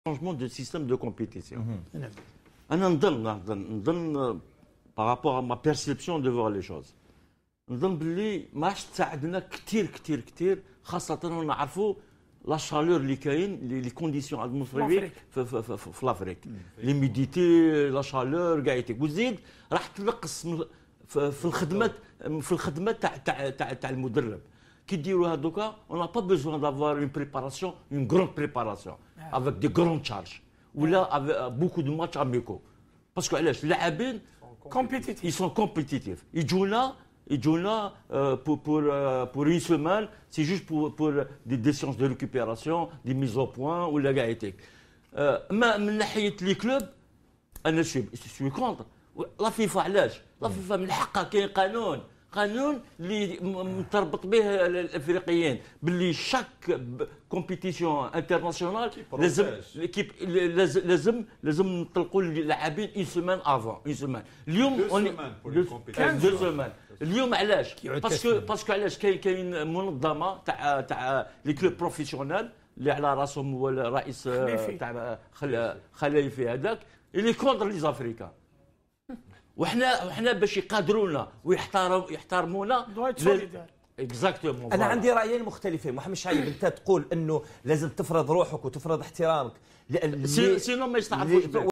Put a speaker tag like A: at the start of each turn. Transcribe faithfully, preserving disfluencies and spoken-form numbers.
A: changement de système de compétition. أنا نظن نظن نظن بارابور ا ما بيرسيبسيون دو فوار لي شوز نظن باللي ما عادش تساعدنا كثير كثير كثير خاصة نعرفوا لا شالور اللي كاين لي كونديسيون اتموسفيريك في في في, في, في لافريك ليميديتي لا شالور كاع يتك وزيد راح تنقص في, في الخدمات في الخدمات تاع تاع تاع, تاع المدرب كي ديروا هذوكا اون با بيزوان دافوار اون بريباراسيون اون غروند بريباراسيون افيك دي غروند تشارج ولا بوكو دو ماتش اميكو باسكو علاش اللاعبين
B: كومبيتيتيف
A: ils sont compétitifs يجونا يجونا pour pour pour une semaine c'est juste pour pour des, des séances de récupération des mises au point ولا كاع يتيك ما من ناحيه لي كلوب انا شي سوي كونتر لا فيفا علاش لا فيفا من حقها كاين قانون قانون اللي متربط به الافريقيين باللي شاك كومبيتيسيون انترناسيونال لازم ليكيب لازم لازم نطلقوا اللاعبين اون سيمان افون اون سيمان اليوم دو سيمان اليوم علاش باسكو باسكو علاش كاين كاين منظمه تاع تاع لي كلوب بروفيسيونيل اللي على راسهم هو الرئيس تاع خليفي هذاك اللي كونتر لي زافريكان وحنا وحنا باش يقادرونا ويحترم يحترمونا اكزاكتومون.
C: انا عندي رايين مختلفين. محمد شعيب انت تقول انه لازم تفرض روحك وتفرض احترامك
A: سينو ما يستعرفوش